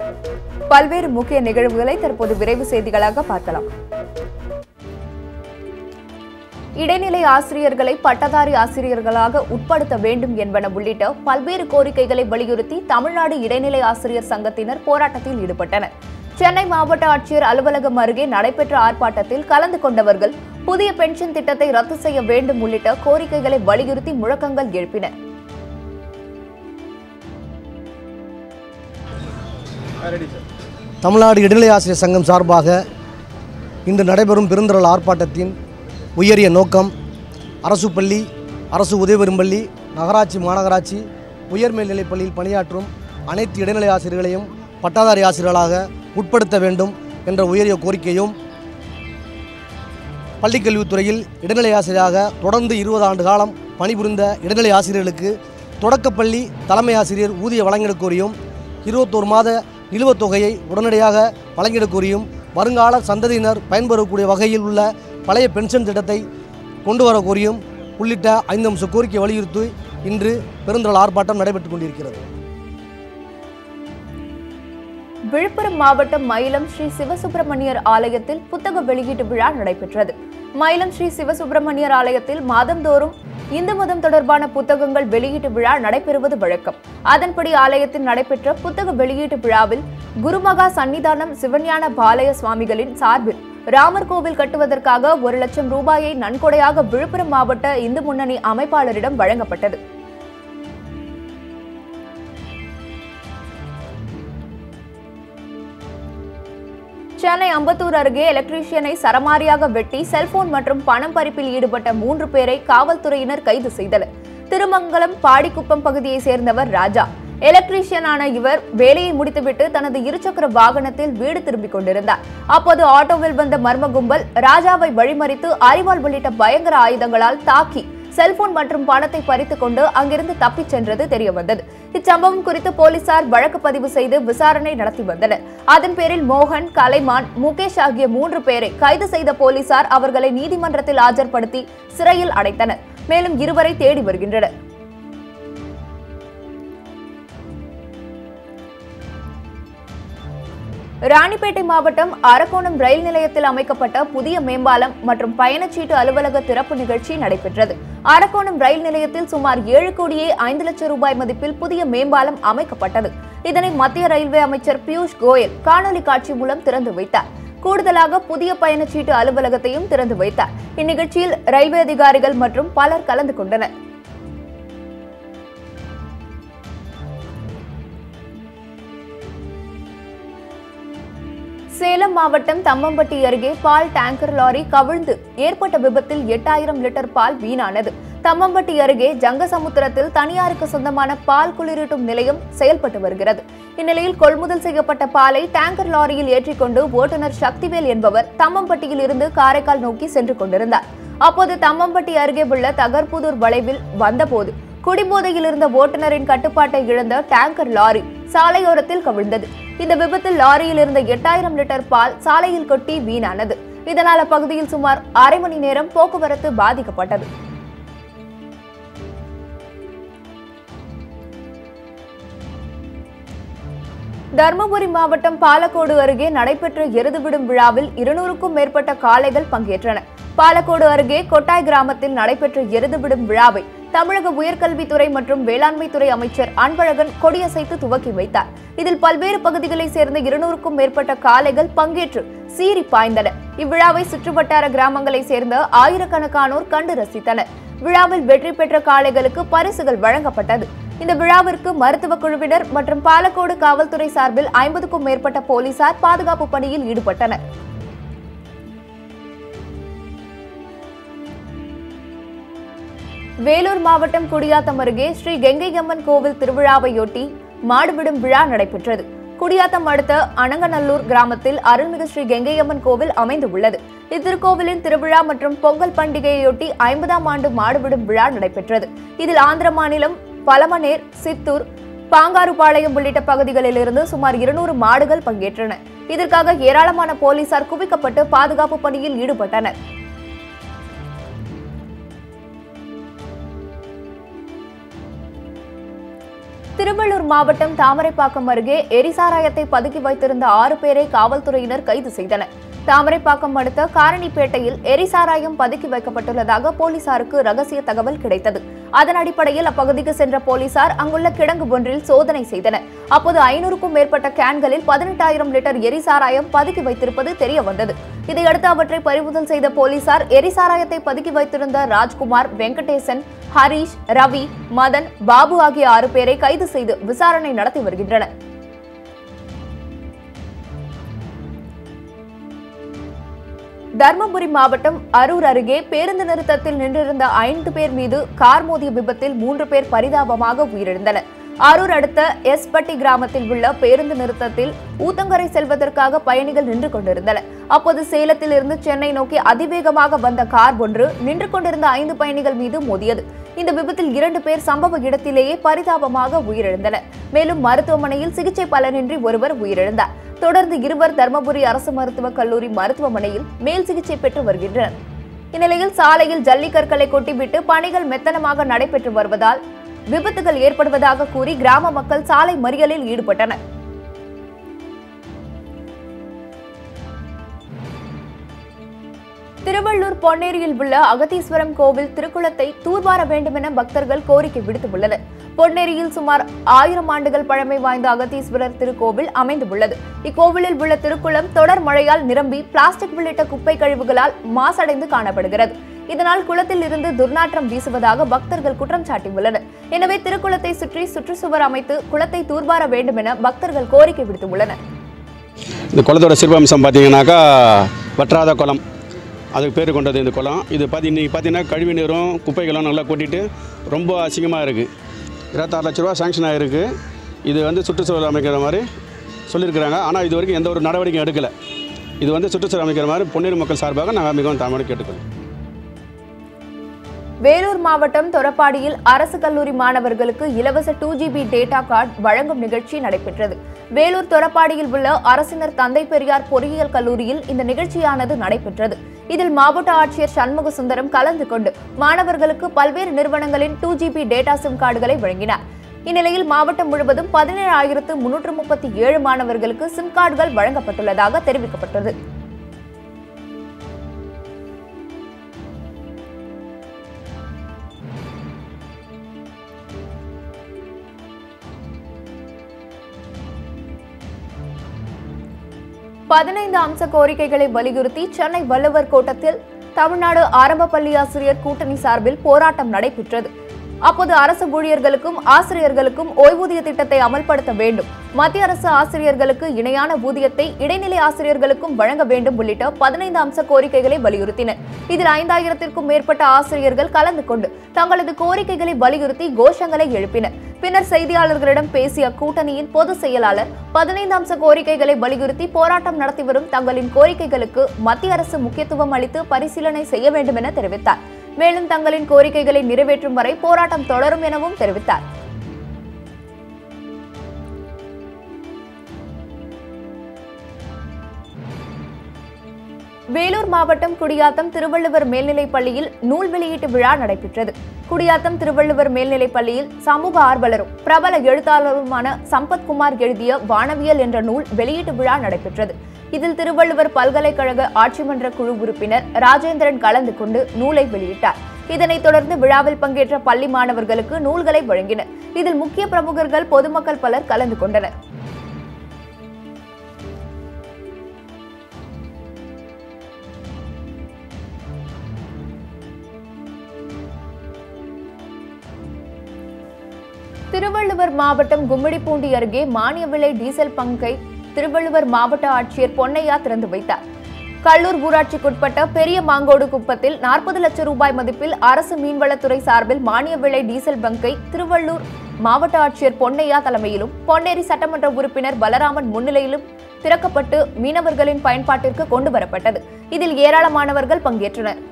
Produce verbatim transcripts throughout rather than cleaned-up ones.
பல்வேறு முக்கிய நிகழ்வுகளை தற்போது விரைவு செய்திகளாக பார்க்கலாம். இடைநிலை ஆசிரியர்களை பட்டதாரி ஆசிரியர்களாக உட்படுத்த வேண்டும் என்பன உள்ளிட்ட பல்வேறு கோரிக்கைகளை வலியுறுத்தி தமிழ்நாடு இடைநிலை ஆசிரியர் சங்கத்தினர் போராட்டத்தில் ஈடுபட்டனர். சென்னை மாவட்ட ஆட்சியர் அலுவலகம் அருகே நடைபெற்ற ஆர்ப்பாட்டத்தில் கலந்து கொண்டவர்கள் புதிய பென்ஷன் திட்டத்தை ரத்து செய்ய வேண்டும் உள்ளிட்ட கோரிக்கைகளை வலியுறுத்தி முழக்கங்கள் எழுப்பினர். தமிழ்நாடு இடைநிலை ஆசிரியர் சங்கம் சார்பாக இன்று நடைபெறும் பெருந்திரள் ஆர்ப்பாட்டத்தின் உயரிய நோக்கம் அரசு பள்ளி, அரசு உதவிபெறும் பள்ளி, நகராட்சி, மாநகராட்சி, உயர்மேல்நிலைப் பள்ளியில் பணியாற்றும் அனைத்து இடைநிலை ஆசிரியர்களையும் பட்டாதாரி ஆசிரியர்களாக உட்படுத்த வேண்டும் என்ற உயரிய கோரிக்கையும், பள்ளிக்கல்வித்துறையில் இடைநிலை ஆசிரியராக தொடர்ந்து இருபது ஆண்டு காலம் பணிபுரிந்த இடைநிலை ஆசிரியர்களுக்கு தொடக்கப்பள்ளி தலைமை ஆசிரியர் ஊதிய வழங்கிட கோரியும், இருபத்தோரு மாத நிலுவத் தொகையை உடனடியாக வழங்கிட கோரியும், வருங்கால சந்ததியினர் பயன்பெறக்கூடிய வகையில் உள்ள பழைய பென்ஷன் திட்டத்தை கொண்டு வர கோரியும் உள்ளிட்ட ஐந்து அம்ச கோரிக்கை வலியுறுத்தி இன்று பெருந்திரள் ஆர்ப்பாட்டம் நடைபெற்றுக் கொண்டிருக்கிறது. விழுப்புரம் மாவட்டம் மயிலம் ஸ்ரீ சிவசுப்பிரமணியர் ஆலயத்தில் புத்தக வெளியீட்டு விழா நடைபெற்றது. மயிலம் ஸ்ரீ சிவசுப்பிரமணியர் ஆலயத்தில் மாதந்தோறும் இந்து மதம் தொடர்பான புத்தகங்கள் வெளியீட்டு விழா நடைபெறுவது வழக்கம். அதன்படி ஆலயத்தில் நடைபெற்ற புத்தக வெளியீட்டு விழாவில் குருமகா சன்னிதானம் சிவஞான பாலய சுவாமிகளின் சார்பில் ராமர் கோவில் கட்டுவதற்காக ஒரு லட்சம் ரூபாயை நன்கொடையாக விழுப்புரம் மாவட்ட இந்து முன்னணி அமைப்பாளரிடம் வழங்கப்பட்டது. சென்னை அம்பத்தூர் அருகே எலக்ட்ரீஷியனை சரமாரியாக வெட்டி செல்போன் மற்றும் பணம் பறிப்பில் ஈடுபட்ட மூன்று பேரை காவல்துறையினர் கைது செய்தனர். திருமங்கலம் பாடிக்குப்பம் பகுதியை சேர்ந்தவர் ராஜா. எலக்ட்ரீஷியனான இவர் வேலையை முடித்துவிட்டு தனது இருசக்கர வாகனத்தில் வீடு திரும்பிக் கொண்டிருந்தார். அப்போது ஆட்டோவில் வந்த மர்ம கும்பல் ராஜாவை வழிமறித்து அரிவாள் உள்ளிட்ட பயங்கர ஆயுதங்களால் தாக்கி செல்போன் மற்றும் பணத்தை பறித்துக் கொண்டு அங்கிருந்து தப்பிச் சென்றது தெரியவந்தது. இச்சம்பவம் குறித்து போலீசார் வழக்கு பதிவு செய்து விசாரணை நடத்தி வந்தனர். அதன் பேரில் மோகன், கலைமான், முகேஷ் ஆகிய மூன்று பேரை கைது செய்த போலீசார் அவர்களை நீதிமன்றத்தில் ஆஜர்படுத்தி சிறையில் அடைத்தனர். மேலும் இருவரை தேடி வருகின்றனர். ராணிப்பேட்டை மாவட்டம் அரக்கோணம் ரயில் நிலையத்தில் அமைக்கப்பட்ட புதிய மேம்பாலம் மற்றும் பயணச்சீட்டு அலுவலக திறப்பு நிகழ்ச்சி நடைபெற்றது. அரக்கோணம் ரயில் நிலையத்தில் சுமார் ஏழு கோடியே ஐந்து லட்சம் ரூபாய் மதிப்பில் புதிய மேம்பாலம் அமைக்கப்பட்டது. இதனை மத்திய ரயில்வே அமைச்சர் பியூஷ் கோயல் காணொலி காட்சி மூலம் திறந்து வைத்தார். கூடுதலாக புதிய பயணச்சீட்டு அலுவலகத்தையும் திறந்து வைத்தார். இந்நிகழ்ச்சியில் ரயில்வே அதிகாரிகள் மற்றும் பலர் கலந்து கொண்டனர். சேலம் மாவட்டம் தம்மம்பட்டி அருகே பால் டேங்கர் லாரி கவிழ்ந்து ஏற்பட்ட விபத்தில் எட்டாயிரம் லிட்டர் பால் வீணானது. தம்மம்பட்டி அருகே ஜங்கசமுத்திரத்தில் தனியாருக்கு சொந்தமான பால் குளிரூட்டும் நிலையம் செயல்பட்டு வருகிறது. இந்நிலையில் கொள்முதல் செய்யப்பட்ட பாலை டேங்கர் லாரியில் ஏற்றிக்கொண்டு ஓட்டுநர் சக்திவேல் என்பவர் தம்மம்பட்டியில் இருந்து காரைக்கால் நோக்கி சென்று கொண்டிருந்தார். அப்போது தம்மம்பட்டி அருகே உள்ள தகர்புதூர் வளைவில் வந்தபோது குடிபோதையில் இருந்த ஓட்டுநரின் கட்டுப்பாட்டை இழந்த டேங்கர் லாரி சாலையோரத்தில் கவிழ்ந்தது. இந்த விபத்தில் லாரியில் இருந்த எட்டாயிரம் லிட்டர் பால் சாலையில் கொட்டி வீணானது. இதனால் அப்பகுதியில் சுமார் அரை மணி நேரம் போக்குவரத்து பாதிக்கப்பட்டது. தர்மபுரி மாவட்டம் பாலக்கோடு அருகே நடைபெற்ற எருதுவிடும் விழாவில் இருநூறுக்கும் மேற்பட்ட காளைகள் பங்கேற்றன. பாலக்கோடு அருகே கொட்டாய் கிராமத்தில் நடைபெற்ற எருதுவிடும் விழாவை தமிழக உயர்கல்வித்துறை மற்றும் வேளாண்மைத்துறை அமைச்சர் அன்பழகன் கொடியசைத்து துவக்கி வைத்தார். இதில் பல்வேறு பகுதிகளைச் சேர்ந்த இருநூறுக்கும் மேற்பட்ட காளைகள் பங்கேற்று சீறி பாய்ந்தன. இவ்விழாவை சுற்றுவட்டார கிராமங்களைச் சேர்ந்த ஆயிரக்கணக்கானோர் கண்டு ரசித்தனர். விழாவில் வெற்றி பெற்ற காளைகளுக்கு பரிசுகள் வழங்கப்பட்டது. இந்த விழாவிற்கு மருத்துவ குழுவினர் மற்றும் பாலக்கோடு காவல்துறை சார்பில் ஐம்பதுக்கும் மேற்பட்ட போலீசார் பாதுகாப்பு பணியில் ஈடுபட்டனர். வேலூர் மாவட்டம் குடியாத்தம் அருகே ஸ்ரீ கங்கையம்மன் கோவில் திருவிழாவையொட்டி மாடுவிடும் விழா நடைபெற்றது. குடியாத்தம் அடுத்த அனங்கநல்லூர் கிராமத்தில் அருள்மிகு ஸ்ரீ கங்கையம்மன் கோவில் அமைந்துள்ளது. இத்திருக்கோவிலின் திருவிழா மற்றும் பொங்கல் பண்டிகையொட்டி ஐம்பதாம் ஆண்டு மாடுவிடும் விழா நடைபெற்றது. இதில் ஆந்திர மாநிலம் பலமனேர், சித்தூர், பாங்காருபாளையம் உள்ளிட்ட பகுதிகளிலிருந்து சுமார் இருநூறு மாடுகள் பங்கேற்றன. இதற்காக ஏராளமான போலீசார் குவிக்கப்பட்டு பாதுகாப்பு பணியில் ஈடுபட்டனர். திருவள்ளூர் மாவட்டம் தாமரைப்பாக்கம் அருகே எரிசாராயத்தை பதுக்கி வைத்திருந்த ஆறு பேரை காவல்துறையினர் கைது செய்தனர். தாமரைப்பாக்கம் அடுத்த காரணிப்பேட்டையில் எரிசாராயம் பதுக்கி வைக்கப்பட்டுள்ளதாக போலீசாருக்கு ரகசிய தகவல் கிடைத்தது. அதன் அடிப்படையில் அப்பகுதிக்கு சென்ற போலீசார் அங்குள்ள கிடங்கு ஒன்றில் சோதனை செய்தனர். அப்போது ஐநூறுக்கும் மேற்பட்ட கேன்களில் பதினெட்டாயிரம் லிட்டர் எரிசாராயம் பதுக்கி வைத்திருப்பது தெரிய வந்தது. இதையடுத்து அவற்றை பறிமுதல் செய்த போலீசார் எரிசாராயத்தை பதுக்கி வைத்திருந்த ராஜ்குமார், வெங்கடேசன், ஹரீஷ், ரவி, மதன், பாபு ஆகிய ஆறு பேரை கைது செய்து விசாரணை நடத்தி வருகின்றனர். தர்மபுரி மாவட்டம் அரூர் அருகே பேருந்து நிறுத்தத்தில் நின்றிருந்த ஐந்து பேர் மீது கார் மோதிய விபத்தில் மூன்று பேர் பரிதாபமாக உயிரிழந்தனர். அரூர் அடுத்த எஸ்பட்டி கிராமத்தில் உள்ள பேருந்து நிறுத்தத்தில் ஊத்தங்கரை செல்வதற்காக பயணிகள் நின்று கொண்டிருந்தனர். அப்போது சேலத்தில் இருந்து சென்னை நோக்கி அதிவேகமாக வந்த கார் ஒன்று நின்று கொண்டிருந்த ஐந்து பயணிகள் மீது மோதியது. இந்த விபத்தில் இரண்டு பேர் சம்பவ இடத்திலேயே பரிதாபமாக உயிரிழந்தனர். மேலும் மருத்துவமனையில் சிகிச்சை பலனின்றி ஒருவர் உயிரிழந்தார். தொடர்ந்து இருவர் தர்மபுரி அரசு மருத்துவக் கல்லூரி மருத்துவமனையில் மேல் சிகிச்சை பெற்று வருகின்றனர். இந்நிலையில் சாலையில் ஜல்லிக்கற்களை கொட்டிவிட்டு பணிகள் மெத்தனமாக நடைபெற்று வருவதால் விபத்துகள் ஏற்படுவதாக கூறி கிராம மக்கள் சாலை மறியலில் ஈடுபட்டனர். திருவள்ளூர் பொன்னேரியில் உள்ள அகத்தீஸ்வரம் கோவில் திருக்குளத்தை தூர்வார வேண்டும் என பக்தர்கள் கோரிக்கை விடுத்துள்ளனர். பொன்னேரியில் சுமார் ஆயிரம் ஆண்டுகள் பழமை வாய்ந்த அகத்தீஸ்வரர் திருக்கோவில் அமைந்துள்ளது. இக்கோவிலில் உள்ள திருக்குளம் தொடர் மழையால் நிரம்பி பிளாஸ்டிக் உள்ளிட்ட குப்பை கழிவுகளால் மாசடைந்து காணப்படுகிறது. இதனால் குளத்தில் இருந்து துர்நாற்றம் வீசுவதாக பக்தர்கள் குற்றம் சாட்டியுள்ளனர். எனவே திருக்குளத்தை சுற்றி சுற்றுச்சுவர் அமைத்து குளத்தை தூர்வார வேண்டும் என பக்தர்கள் கோரிக்கை விடுத்துள்ளனர். இந்த குளத்தோட சிறப்பம்சம் பார்த்தீங்கன்னாக்கா வற்றாத குளம், அதுக்கு பேர் கொண்டது இந்த குளம். இது பார்த்தி இன்றைக்கி பார்த்தீங்கன்னா கழிவு நீரும் குப்பைகளும் நல்லா கொட்டிட்டு ரொம்ப அசிங்கமாக இருக்குது. இருபத்தாறு லட்ச ரூபா சாங்ஷன் ஆகிருக்கு. இது வந்து சுற்றுச்சூழல் அமைக்கிற மாதிரி சொல்லியிருக்கிறாங்க. ஆனால் இது வரைக்கும் எந்த ஒரு நடவடிக்கையும் எடுக்கலை. இது வந்து சுற்றுச்சூழல் அமைக்கிற மாதிரி பொன்னேரி மக்கள் சார்பாக நாங்கள் மிகவும் தாமரை கேட்டுக்கொள்வோம். வேலூர் மாவட்டம் தொரப்பாடியில் அரசு கல்லூரி மாணவர்களுக்கு இலவச டூ ஜிபி டேட்டா கார்டு வழங்கும் நிகழ்ச்சி நடைபெற்றது. வேலூர் தொரப்பாடியில் உள்ள அரசினர் தந்தை பெரியார் பொறியியல் கல்லூரியில் இந்த நிகழ்ச்சியானது நடைபெற்றது. இதில் மாவட்ட ஆட்சியர் சண்முக சுந்தரம் கலந்து கொண்டு மாணவர்களுக்கு பல்வேறு நிறுவனங்களின் டூ ஜிபி டேட்டா சிம் கார்டுகளை வழங்கினார். இந்நிலையில் மாவட்டம் முழுவதும் பதினேழாயிரத்து முன்னூற்று முப்பத்தி ஏழு மாணவர்களுக்கு சிம் கார்டுகள் வழங்கப்பட்டுள்ளதாக தெரிவிக்கப்பட்டது. பதினைந்து அம்ச கோரிக்கைகளை வலியுறுத்தி சென்னை வள்ளுவர் கோட்டத்தில் தமிழ்நாடு ஆரம்ப பள்ளி ஆசிரியர் கூட்டணி சார்பில் போராட்டம் நடைபெற்றது. அப்போது அரசு ஊழியர்களுக்கும் ஆசிரியர்களுக்கும் ஓய்வூதிய திட்டத்தை அமல்படுத்த வேண்டும், மத்திய அரசு ஆசிரியர்களுக்கு இணையான ஊதியத்தை இடைநிலை ஆசிரியர்களுக்கும் வழங்க வேண்டும் உள்ளிட்ட பதினைந்து அம்ச கோரிக்கைகளை வலியுறுத்தினர். இதில் ஐந்தாயிரத்திற்கும் மேற்பட்ட ஆசிரியர்கள் கலந்து கொண்டு தங்களது கோரிக்கைகளை வலியுறுத்தி கோஷங்களை எழுப்பினர். பின்னர் செய்தியாளர்களிடம் பேசிய கூட்டணியின் பொதுச் செயலாளர் பதினைந்து அம்ச கோரிக்கைகளை வலியுறுத்தி போராட்டம் நடத்தி வரும் தங்களின் கோரிக்கைகளுக்கு மத்திய அரசு முக்கியத்துவம் அளித்து பரிசீலனை செய்ய வேண்டும் என தெரிவித்தார். மேலும் தங்களின் கோரிக்கைகளை நிறைவேற்றும் வரை போராட்டம் தொடரும் எனவும் தெரிவித்தார். வேலூர் மாவட்டம் குடியாத்தம் திருவள்ளுவர் மேல்நிலைப் பள்ளியில் நூல் வெளியீட்டு விழா நடைபெற்றது. குடியாத்தம் திருவள்ளுவர் மேல்நிலைப் பள்ளியில் சமூக ஆர்வலரும் பிரபல எழுத்தாளருமான சம்பத்குமார் எழுதிய வானவியல் என்ற நூல் வெளியீட்டு விழா நடைபெற்றது. இதில் திருவள்ளுவர் பல்கலைக்கழக ஆட்சிமன்ற குழு உறுப்பினர் ராஜேந்திரன் கலந்து கொண்டு நூலை வெளியிட்டார். இதனைத் தொடர்ந்து விழாவில் பங்கேற்ற பள்ளி மாணவர்களுக்கு நூல்களை வழங்கினர். இதில் முக்கிய பிரமுகர்கள், பொதுமக்கள் பலர் கலந்து கொண்டனர். திருவள்ளுவர் மாவட்டம் கும்மிடிப்பூண்டி அருகே மானிய விலை டீசல் பங்கை திருவள்ளுவர் மாவட்ட ஆட்சியர் பொன்னையா திறந்து வைத்தார். கல்லூர் ஊராட்சிக்குட்பட்ட பெரிய மாங்கோடு குப்பத்தில் நாற்பது லட்சம் ரூபாய் மதிப்பில் அரசு மீன்வளத்துறை சார்பில் மானிய விலை டீசல் பங்கை திருவள்ளூர் மாவட்ட ஆட்சியர் பொன்னையா தலைமையிலும் பொன்னேரி சட்டமன்ற உறுப்பினர் பலராமன் முன்னிலையிலும் திறக்கப்பட்டு மீனவர்களின் பயன்பாட்டிற்கு கொண்டு வரப்பட்டது. இதில் ஏராளமானவர்கள் பங்கேற்றனர்.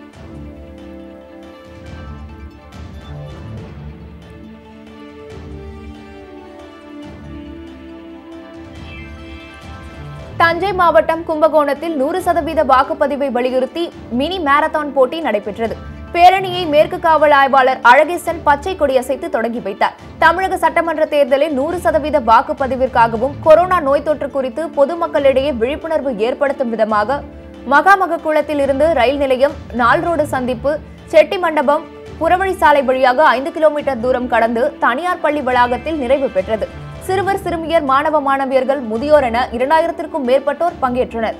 தஞ்சை மாவட்டம் கும்பகோணத்தில் நூறு சதவீத வாக்குப்பதிவை வலியுறுத்தி மினி மாரத்தான் போட்டி நடைபெற்றது. பேரணியை மேற்கு காவல் ஆய்வாளர் அழகேசன் பச்சை கொடியசைத்து தொடங்கி வைத்தார். தமிழக சட்டமன்ற தேர்தலில் நூறு சதவீத வாக்குப்பதிவிற்காகவும் கொரோனா நோய் தொற்று குறித்து பொதுமக்களிடையே விழிப்புணர்வு ஏற்படுத்தும் விதமாக மகாமகக்குளத்தில் இருந்து ரயில் நிலையம், நால் ரோடு சந்திப்பு, செட்டி மண்டபம், புறவழி சாலை வழியாக ஐந்து கிலோமீட்டர் தூரம் கடந்து தனியார் பள்ளி வளாகத்தில் நிறைவு பெற்றது. சிறுவர், சிறுமியர், மாணவ மாணவியர்கள், முதியோர் என இரண்டாயிரத்திற்கும் மேற்பட்டோர் பங்கேற்றனர்.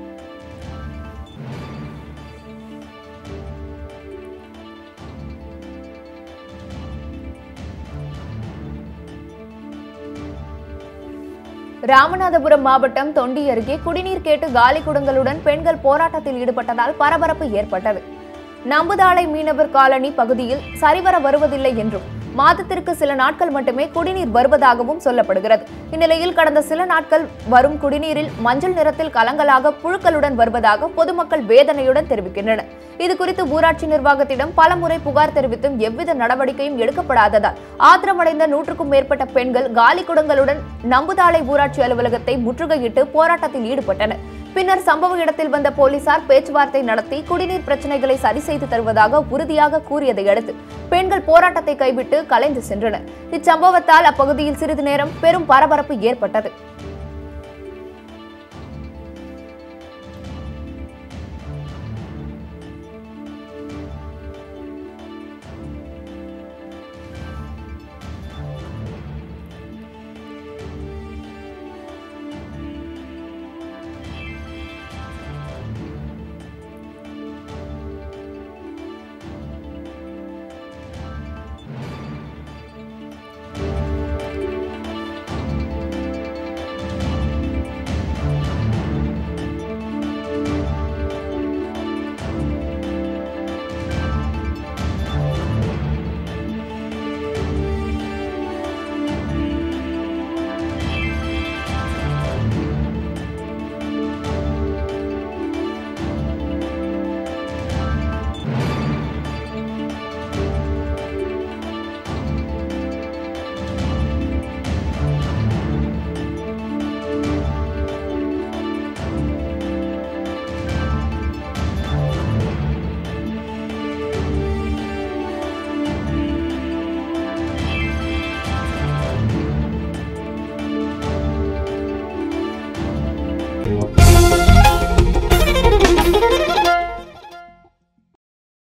ராமநாதபுரம் மாவட்டம் தொண்டி அருகே குடிநீர் கேட்டு காலி குடங்களுடன் பெண்கள் போராட்டத்தில் ஈடுபட்டதால் பரபரப்பு ஏற்பட்டது. நம்புதாளை மீனவர் காலனி பகுதியில் சரிவர வருவதில்லை என்றும் மாதத்திற்கு சில நாட்கள் மட்டுமே குடிநீர் வருவதாகவும் சொல்லப்படுகிறது. இந்நிலையில் கடந்த சில நாட்கள் வரும் குடிநீரில் மஞ்சள் நிறத்தில் கலங்கலாக புழுக்களுடன் வருவதாக பொதுமக்கள் வேதனையுடன் தெரிவிக்கின்றனர். இதுகுறித்து ஊராட்சி நிர்வாகத்திடம் பலமுறை புகார் தெரிவித்தும் எவ்வித நடவடிக்கையும் எடுக்கப்படாததால் ஆத்திரமடைந்த நூற்றுக்கும் மேற்பட்ட பெண்கள் காலி குடங்களுடன் நம்புதாளை ஊராட்சி அலுவலகத்தை முற்றுகையிட்டு போராட்டத்தில் ஈடுபட்டனர். பின்னர் சம்பவ இடத்தில் வந்த போலீசார் பேச்சுவார்த்தை நடத்தி குடிநீர் பிரச்சனைகளை சரி செய்து தருவதாக உறுதியாக கூறியதை அடுத்து பெண்கள் போராட்டத்தை கைவிட்டு கலைந்து சென்றனர். இச்சம்பவத்தால் அப்பகுதியில் சிறிது நேரம் பெரும் பரபரப்பு ஏற்பட்டது.